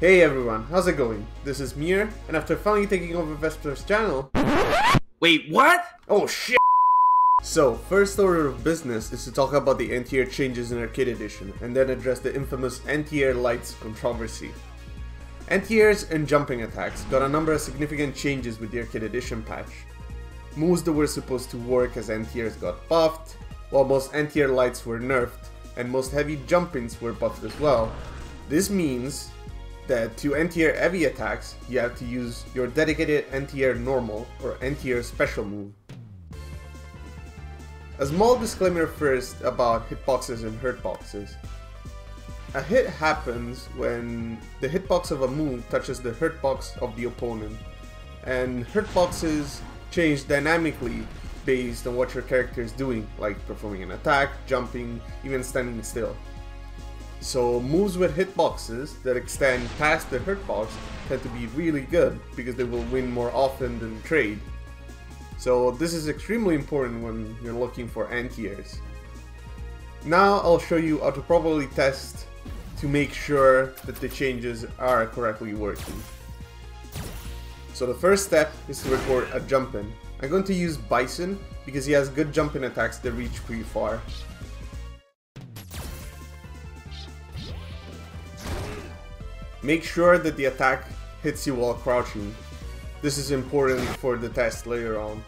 Hey everyone, how's it going? This is Mir, and after finally taking over Vesper's channel... Wait, what? Oh shit! So, first order of business is to talk about the anti-air changes in Arcade Edition, and then address the infamous anti-air lights controversy. Anti-airs and jumping attacks got a number of significant changes with the Arcade Edition patch. Moves that were supposed to work as anti-airs got buffed, while most anti-air lights were nerfed, and most heavy jump-ins were buffed as well. This means that to anti-air heavy attacks, you have to use your dedicated anti-air normal or anti-air special move. A small disclaimer first about hitboxes and hurtboxes. A hit happens when the hitbox of a move touches the hurtbox of the opponent, and hurtboxes change dynamically based on what your character is doing, like performing an attack, jumping, even standing still. So moves with hitboxes that extend past the hurtbox tend to be really good because they will win more often than trade. So this is extremely important when you're looking for anti-airs. Now I'll show you how to properly test to make sure that the changes are correctly working. So the first step is to record a jump-in. I'm going to use Bison because he has good jump-in attacks that reach pretty far. Make sure that the attack hits you while crouching. This is important for the test later on.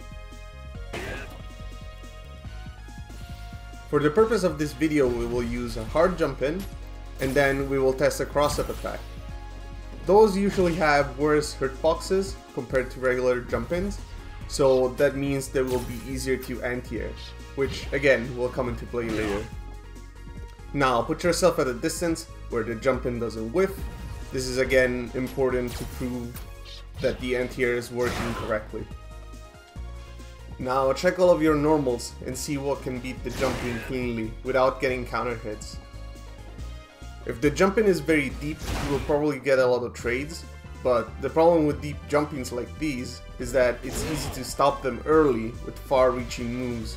For the purpose of this video, we will use a hard jump in, and then we will test a cross-up attack. Those usually have worse hurtboxes compared to regular jump-ins, so that means they will be easier to anti-air, which again will come into play later. Now put yourself at a distance where the jump-in doesn't whiff. This is again important to prove that the anti-air is working correctly. Now check all of your normals and see what can beat the jump-in cleanly without getting counter hits. If the jump-in is very deep, you will probably get a lot of trades, but the problem with deep jump-ins like these is that it's easy to stop them early with far-reaching moves.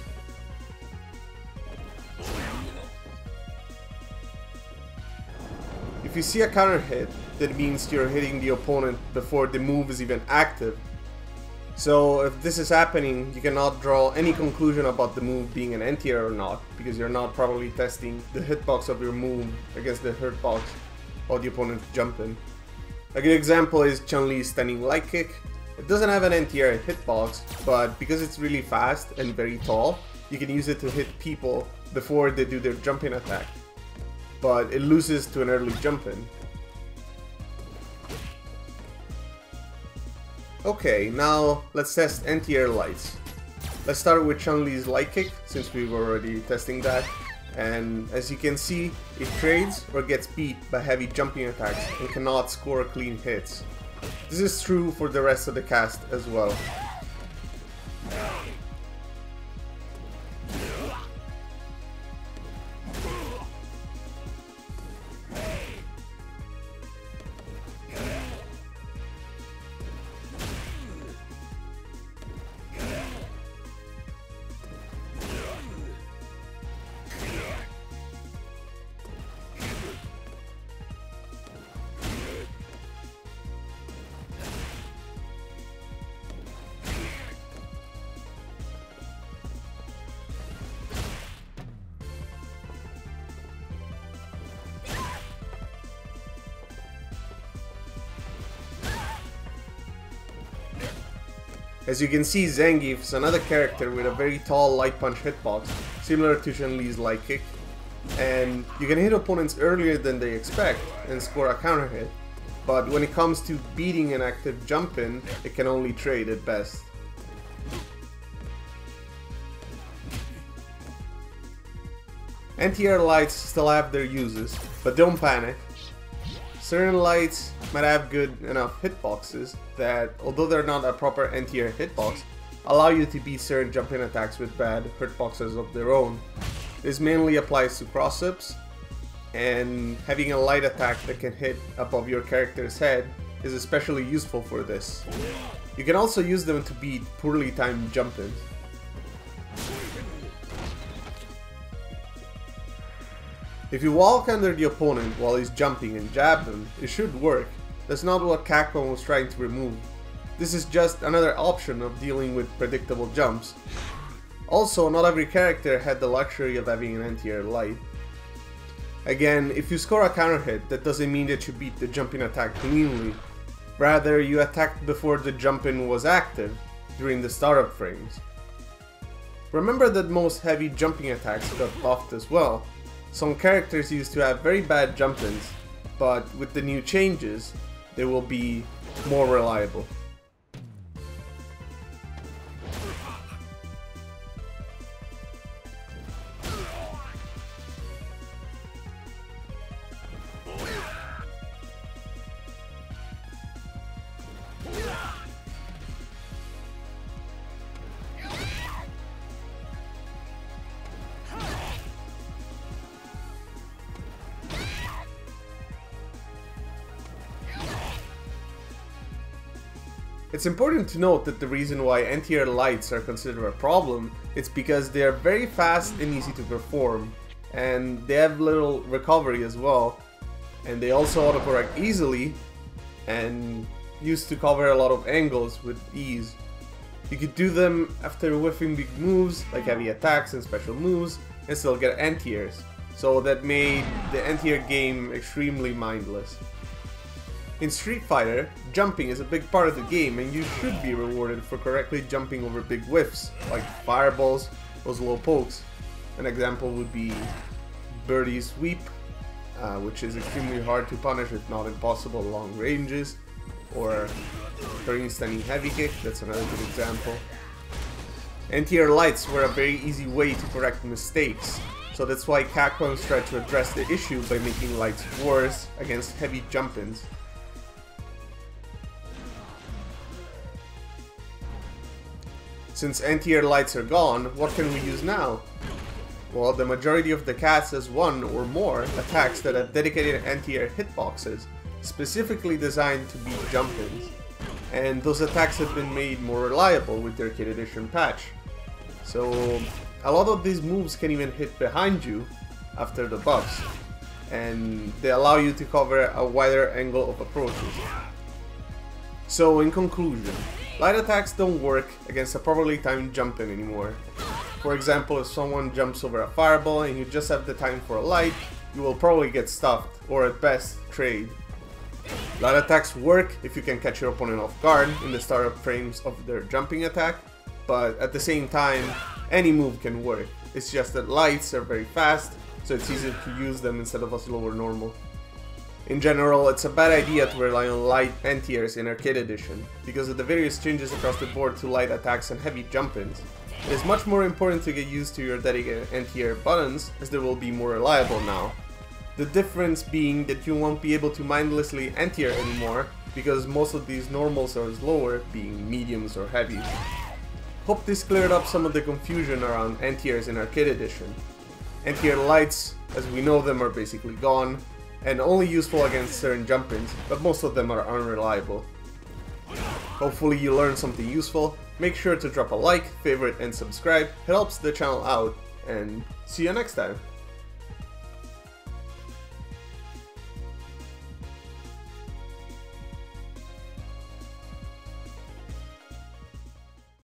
If you see a counter hit, that means you're hitting the opponent before the move is even active. So if this is happening, you cannot draw any conclusion about the move being an anti-air or not, because you're not properly testing the hitbox of your move against the hurtbox of the opponent's jump-in. A good example is Chun-Li's standing light kick. It doesn't have an anti-air hitbox, but because it's really fast and very tall, you can use it to hit people before they do their jump-in attack. But it loses to an early jump-in. Okay, now let's test anti-air lights. Let's start with Chun-Li's light kick, since we were already testing that. And as you can see, it trades or gets beat by heavy jumping attacks and cannot score clean hits. This is true for the rest of the cast as well. As you can see, Zangief is another character with a very tall light punch hitbox, similar to Chun-Li's light kick, and you can hit opponents earlier than they expect and score a counter hit, but when it comes to beating an active jump-in, it can only trade at best. Anti-air lights still have their uses, but don't panic. Certain lights might have good enough hitboxes that, although they're not a proper anti-air hitbox, allow you to beat certain jump-in attacks with bad hurtboxes of their own. This mainly applies to cross-ups, and having a light attack that can hit above your character's head is especially useful for this. You can also use them to beat poorly timed jump-ins. If you walk under the opponent while he's jumping and jab him, it should work, That's not what Capcom was trying to remove. This is just another option of dealing with predictable jumps. Also, not every character had the luxury of having an anti-air light. Again, if you score a counter hit, that doesn't mean that you beat the jumping attack cleanly. Rather, you attacked before the jump-in was active, during the startup frames. Remember that most heavy jumping attacks got buffed as well. Some characters used to have very bad jump-ins, but with the new changes, they will be more reliable. It's important to note that the reason why anti-air lights are considered a problem is because they are very fast and easy to perform, and they have little recovery as well, and they also autocorrect easily and used to cover a lot of angles with ease. You could do them after whiffing big moves like heavy attacks and special moves and still get anti-airs, so that made the anti-air game extremely mindless. In Street Fighter, jumping is a big part of the game and you should be rewarded for correctly jumping over big whiffs, like fireballs or slow pokes. An example would be Birdie's Sweep, which is extremely hard to punish if not impossible at long ranges, or Karin's standing heavy kick, that's another good example. Anti-air lights were a very easy way to correct mistakes, so that's why Capcom tried to address the issue by making lights worse against heavy jump-ins. Since anti-air lights are gone, what can we use now? Well, the majority of the cast has one or more attacks that have dedicated anti-air hitboxes, specifically designed to beat jump-ins. And those attacks have been made more reliable with their Arcade Edition patch. So, a lot of these moves can even hit behind you after the buffs, and they allow you to cover a wider angle of approaches. So, in conclusion, light attacks don't work against a properly timed jump-in anymore. For example, if someone jumps over a fireball and you just have the time for a light, you will probably get stuffed, or at best, trade. Light attacks work if you can catch your opponent off guard in the startup frames of their jumping attack, but at the same time, any move can work. It's just that lights are very fast, so it's easier to use them instead of a slower normal. In general, it's a bad idea to rely on light anti-airs in Arcade Edition, because of the various changes across the board to light attacks and heavy jump-ins. It is much more important to get used to your dedicated anti-air buttons, as they will be more reliable now. The difference being that you won't be able to mindlessly anti-air anymore, because most of these normals are slower, being mediums or heavies. Hope this cleared up some of the confusion around anti-airs in Arcade Edition. Anti-air lights, as we know them, are basically gone, and only useful against certain jump-ins, but most of them are unreliable. Hopefully you learned something useful. Make sure to drop a like, favorite and subscribe, it helps the channel out, and see you next time!